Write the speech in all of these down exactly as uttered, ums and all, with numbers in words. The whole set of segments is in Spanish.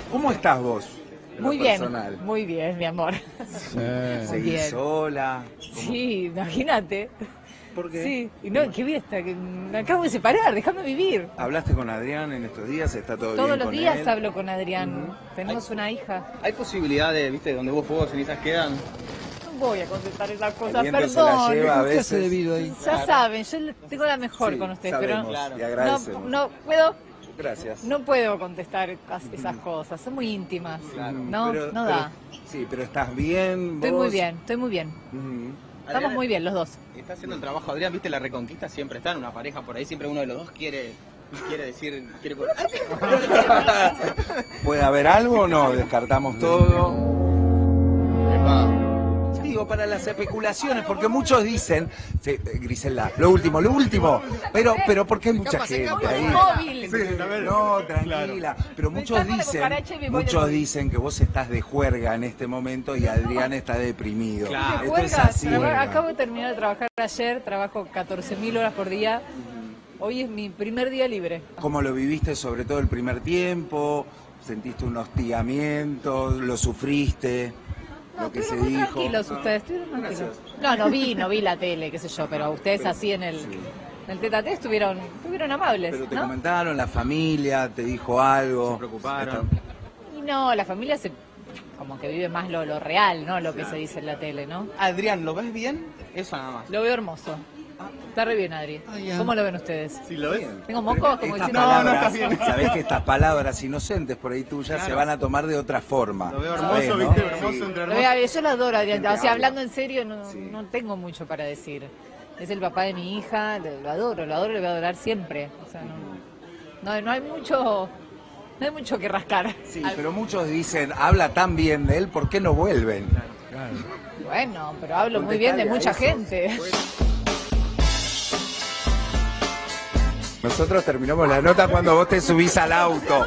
¿Cómo estás vos? Muy bien, personal? muy bien, mi amor. Sí. ¿Seguís sola? ¿Cómo? Sí, imagínate. ¿Por qué? Sí, y no, qué fiesta, que me acabo de separar, déjame vivir. ¿Hablaste con Adrián en estos días? ¿Está todo Todos bien los con días él? hablo con Adrián. Uh-huh. Tenemos ¿Hay, una hija. ¿Hay posibilidades, viste, donde vos fuegos cenizas quedan? No voy a contestar esas cosas, El perdón. Se la lleva a veces. ¿Qué hace debido ahí? Ya claro. saben, yo tengo la mejor Sí, con ustedes, sabemos, pero claro. Y agradecemos. no, no puedo. Gracias. No puedo contestar esas cosas, son muy íntimas. Claro. No, pero, no pero, da. Sí, pero estás bien. Estoy vos? muy bien, estoy muy bien. Uh-huh. Estamos Adrián, muy bien los dos. Está haciendo el trabajo, Adrián, viste, la reconquista siempre está en una pareja por ahí, siempre uno de los dos quiere, quiere decir, quiere... ¿Puede haber algo o no? Descartamos todo. Epa. Digo, para las especulaciones, porque muchos dicen, sí, Griselda, lo último, lo último, pero pero porque hay mucha gente ahí. Móvil. Sí, no, tranquila, pero muchos dicen, muchos dicen que vos estás de juerga en este momento y Adrián está deprimido. Claro. Esto es así. Acabo de terminar de trabajar ayer, trabajo catorce mil horas por día. Hoy es mi primer día libre. ¿Cómo lo viviste sobre todo el primer tiempo? ¿Sentiste un hostigamiento? ¿Lo sufriste? No, Lo que se muy dijo. tranquilos ustedes, estuvieron tranquilos. No, no vi, no vi la tele, qué sé yo, pero ustedes pero, así en el, sí. en el tete-a-tete estuvieron, estuvieron amables, Pero te ¿no? comentaron, la familia te dijo algo. Se preocuparon. Y no, la familia se como que vive más lo, lo real, ¿no? Lo que se dice en la tele, ¿no? Adrián, ¿lo ves bien? Eso nada más. Lo veo hermoso. Está re bien, Adri. ¿Cómo lo ven ustedes? ¿Sí lo ves? ¿Tengo mocos? Como Estas diciendo, palabras, no, no, está bien. sabés que estas palabras inocentes por ahí tuyas Claro. se van a tomar de otra forma. Lo veo hermoso, ¿sabés, no? viste, hermoso Sí. entre Lo hermoso. veo- yo lo adoro, Adrián. Gente O sea, habla. hablando en serio, no, Sí. no tengo mucho para decir. Es el papá de mi hija, lo, lo adoro, lo adoro y lo voy a adorar siempre. O sea, no, no, no hay mucho, no hay mucho que rascar. Sí, Al- pero muchos dicen, habla tan bien de él, ¿por qué no vuelven? Bueno, pero hablo muy bien de mucha Contestale a gente. Nosotros terminamos la nota cuando vos te subís al auto.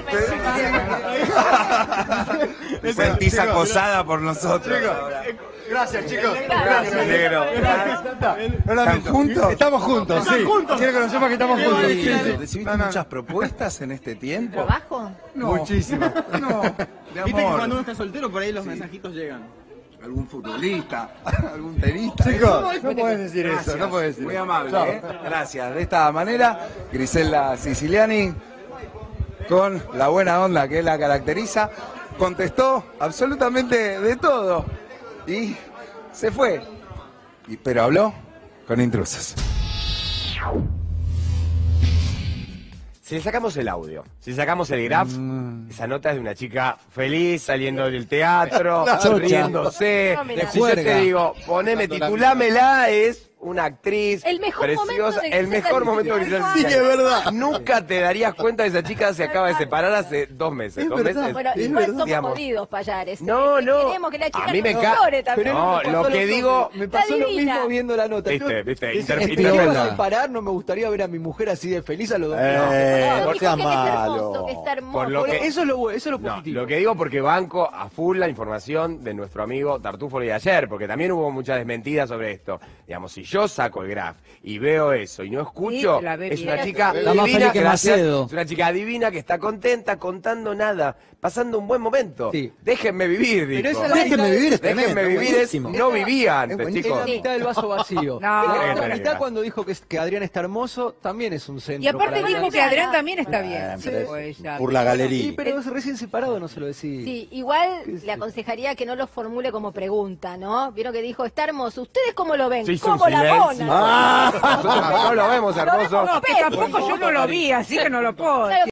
Te sentís acosada por nosotros. Gracias, chicos. Gracias, negro. ¿Están juntos? Estamos juntos, sí. Quiero que lo sepas que estamos juntos. Sí, sí. ¿Recibiste No, no. muchas propuestas en este tiempo? ¿Trabajo? No. Muchísimas. No, de Viste que amor. cuando uno está soltero por ahí los mensajitos llegan. ¿Algún futbolista? ¿Algún tenista? Chicos, no puedes decir Gracias. eso, no puedes decir Muy eso. amable, Chao. ¿eh? Gracias. De esta manera, Griselda Siciliani, con la buena onda que la caracteriza, contestó absolutamente de todo y se fue. Y, pero habló con intrusos. Si le sacamos el audio, si sacamos el graph, esa nota es de una chica feliz, saliendo del teatro, riéndose. No, mira. Si yo te digo, poneme, titulámela, es una actriz El mejor preciosa, momento de el Griselda mejor momento de Siciliani. Griselda Sí, que es verdad. Nunca te darías cuenta de esa chica se acaba de separar hace dos meses. Es dos verdad. meses. Bueno, Es igual verdad. somos Digamos. jodidos, Payares. No, no. Queremos que la chica A mí me nos ca- llore también. No, me pasó lo que mismo. digo- Me pasó Está lo divina. mismo viendo la nota. Viste, Yo- viste, es- inter- es interpreta. que iba a separar, no me gustaría ver a mi mujer así de feliz a los dos. Eh, No, por dijo que seas es hermoso, malo. que está hermoso. Por lo que- Eso es lo, bu- eso es lo No, positivo. lo que digo porque banco a full la información de nuestro amigo Tartufo de ayer, porque también hubo muchas desmentidas sobre esto. Digamos, si yo saco el graph y veo eso y no escucho, Sí, la ve es bien. una chica Está más divina, feliz que gracias, Macedo. es una chica divina que está contenta, contando nada, pasando un buen momento. Sí. Déjenme vivir, Pero dijo. esa es la Déjenme vivir, es Déjenme tremendo, vivir, es, buenísimo. no vivía Es antes, buenísimo. chicos. Es la mitad del vaso No. vacío. ¿Qué La querés otra que te mitad diga? cuando dijo que, que Adrián está hermoso, también es un centro. Y aparte para dijo Adrián. que Adrián también está Eh, bien. pero Pues ya. por la Sí, galería. pero es recién separado, no se lo decís. Sí, igual le aconsejaría que no lo formule como pregunta, ¿no? Vieron que dijo, está hermoso. ¿Ustedes cómo lo ven? Se hizo un Como la silencio. mona. Nosotros no lo vemos hermoso. No, que tampoco yo no lo vi, así que no lo puedo. Claro,